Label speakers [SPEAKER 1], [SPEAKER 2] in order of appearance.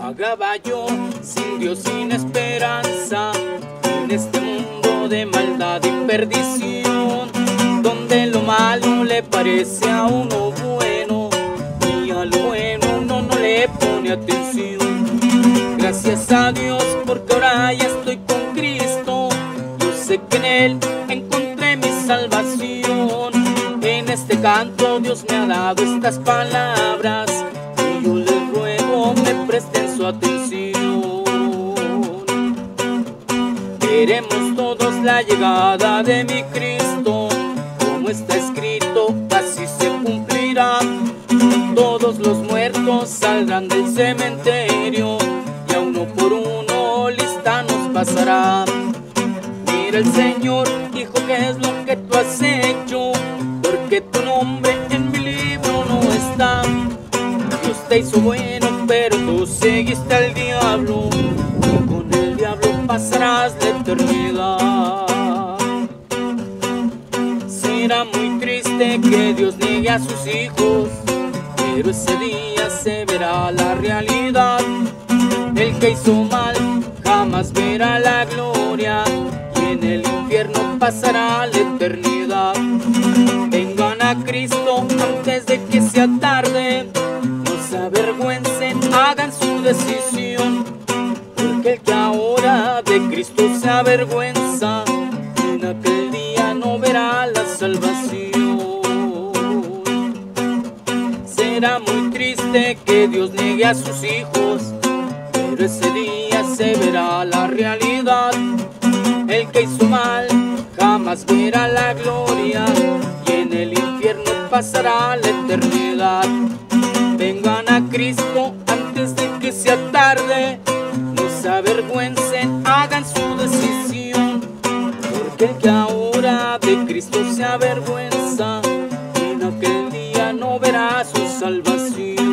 [SPEAKER 1] Vagaba yo sin Dios, sin esperanza, en este mundo de maldad y perdición, donde lo malo le parece a uno bueno y a lo bueno uno no le pone atención. Gracias a Dios porque ahora ya estoy con Cristo. Yo sé que en Él encontré mi salvación. En este canto Dios me ha dado estas palabras y yo les ruego me presten su atención. Veremos todos la llegada de mi Cristo, como está escrito, así se cumplirá. Todos los muertos saldrán del cementerio y a uno por uno lista nos pasará. Mira el Señor, hijo, ¿qué es lo que tú has hecho? Porque tu nombre en mi libro no está. Dios te hizo bueno, pero tú seguiste al diablo, y con el diablo pasarás la eternidad. Será muy triste que Dios niegue a sus hijos, pero ese día se verá la realidad. El que hizo mal jamás verá la gloria, y en el infierno pasará la eternidad. Vengan a Cristo antes de que sea tarde, no se avergüencen, hagan su decisión, porque el que ahora de Cristo se avergüenza, en aquel día no verá la salvación. Será muy triste que Dios niegue a sus hijos, pero ese día se verá la realidad. El que hizo mal jamás verá la gloria, y en el infierno pasará la eternidad. Vengan a Cristo antes de que sea tarde, no se avergüencen, hagan su decisión, porque el que ahora de Cristo se avergüenza, en aquel día no verá su salvación.